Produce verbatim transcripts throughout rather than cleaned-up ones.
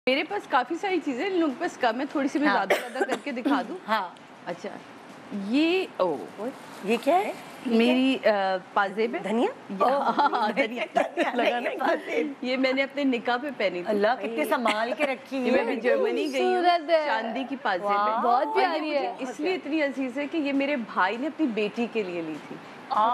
मेरे पास काफी सारी चीजें, इन लोगों के पास कम है, थोड़ी सी मैं हाँ। ज्यादा ज्यादा करके दिखा दूं। हाँ। अच्छा, ये ओ ये क्या है? मेरी पाजेब है। धनिया? हाँ, धनिया लगा ना। ये मैंने अपने निकाह पे पहनी थी। अल्लाह, कितने संभाल के रखी हुई है। मैं जर्मनी गई हूँ, चांदी की पाजेब है, बहुत प्यारी है। इसलिए इतनी अजीज है कि ये मेरे भाई ने अपनी बेटी के लिए ली थी।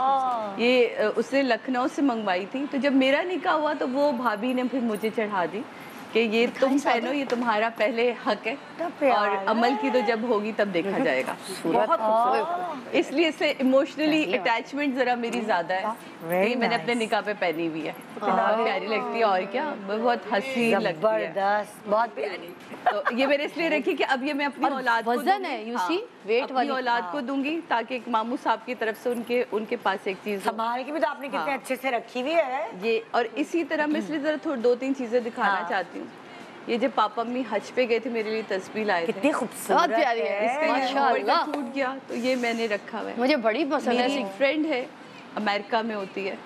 आ, ये उसने लखनऊ से मंगवाई थी, तो जब मेरा निकाह हुआ तो वो भाभी ने फिर मुझे चढ़ा दी कि ये तुम पहनो, ये तुम्हारा पहले हक है और अमल की तो जब होगी तब देखा जाएगा। बहुत खूबसूरत, इसलिए इससे इमोशनली अटैचमेंट जरा मेरी ज्यादा है। ये मैंने अपने निकाह पे पहनी हुई है, बहुत प्यारी लगती है। और क्या, बहुत हसीन लगती है, जबरदस्त, बहुत प्यारी। तो ये मैंने इसलिए रखी कि अब ये मैं अपनी औलाद को वजन है, यू सी वेट वाली, अपनी औलाद को दूंगी ताकि एक मामू साहब की तरफ से उनके उनके पास एक चीज संभाल के भी तो आपने कितने अच्छे से रखी हुई है ये। और इसी तरह मैं इसलिए जरा थोड़ी दो तीन चीजें दिखाना चाहती हूँ। ये जब पापा मम्मी हज पे गए थे, मेरे लिए तस्वीर लाए थे, कितनी खूबसूरत, बहुत प्यारी है, इसका माशाल्लाह। टूट गया तो ये मैंने रखा हुआ है। मुझे बड़ी पसंद है। मेरी एक फ्रेंड है, अमेरिका में होती है।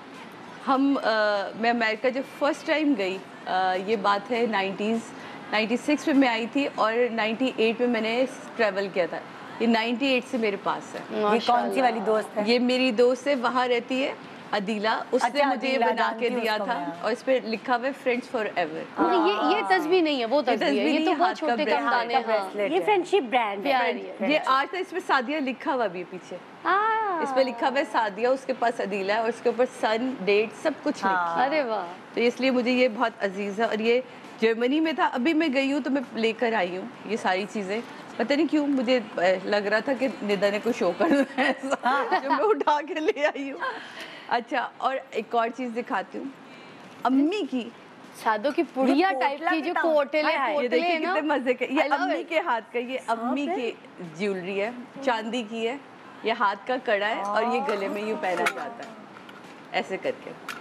हम आ, मैं अमेरिका जब फर्स्ट टाइम गई, आ, ये बात है नाइन्टीज़ नाइन्टी सिक्स में मैं आई थी और नाइन्टी एट में मैंने ट्रैवल किया था। ये नाइन्टी एट से मेरे पास है। ये कौन सी वाली दोस्त है? ये मेरी दोस्त है, वहाँ रहती है, अदीला। उसने अच्छा, मुझे ये बना के दिया था और इस पे लिखा हुआ है फ्रेंड्स फॉर एवर। ये ये तस्वीर नहीं है, वो तस्वीर है, ये तो बहुत छोटे कम दाने हैं। ये फ्रेंडशिप ब्रांड है। ये आर्ट है, इसमें सादिया लिखा हुआ भी पीछे, इस पे लिखा हुआ है सादिया, उसके पास अदीला है और उसके ऊपर सन, डेट, सब कुछ लिखा है। अरे वाह, तो इसलिए मुझे ये बहुत अजीज है। और ये जर्मनी में था, अभी मैं गई हूँ तो मैं लेकर आई हूँ ये सारी चीजें। पता नहीं क्यों मुझे लग रहा था कि निदा ने कुछ शो करना है, जो मैं उठा के ले आई हूँ। अच्छा, और एक और चीज दिखाती हूँ, अम्मी की सादों की पुड़िया टाइप की जो कोटले कोटले है ना, कितने मजे के। ये अम्मी के हाथ का, ये अम्मी की ज्वेलरी है, चांदी की है। ये हाथ का कड़ा है और ये गले में यूँ पहना जाता है ऐसे करके।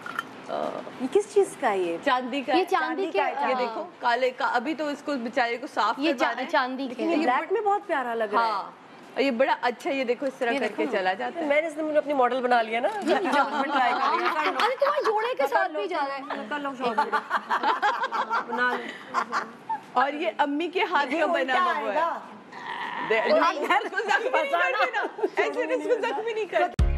ये किस चीज का है? ये ये चांदी का, चांदी के, ये देखो काले का। अभी तो इसको बेचारे को साफ ये करवाना है, चांदी के, ये ब्लैक में बहुत प्यारा लग रहा है। हाँ, और ये बड़ा अच्छा, ये देखो इस तरह करके चला जाता है। मैंने इसने मुझे अपनी मॉडल बना लिया ना। अरे तुम्हारे जोड़े के साथ भी जा रहा है। कर लो बना लो। और ये अम्मी के हाथ का बना हुआ है। ऐसे इसको जख्मी नहीं करते।